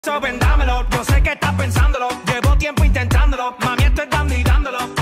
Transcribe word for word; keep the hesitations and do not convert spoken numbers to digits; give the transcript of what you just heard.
So, vendámelo, yo sé que estás pensándolo. Llevo tiempo intentándolo, mami, estoy dando y dándolo.